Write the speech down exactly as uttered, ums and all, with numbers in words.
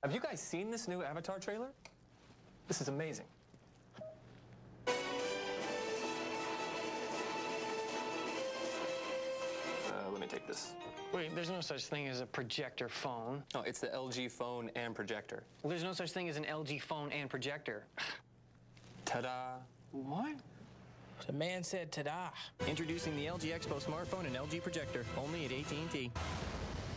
Have you guys seen this new Avatar trailer? This is amazing. Uh, let me take this. Wait, there's no such thing as a projector phone. No, it's the L G phone and projector. Well, there's no such thing as an L G phone and projector. Ta-da. What? The man said ta-da. Introducing the L G Expo smartphone and L G projector, only at A T and T.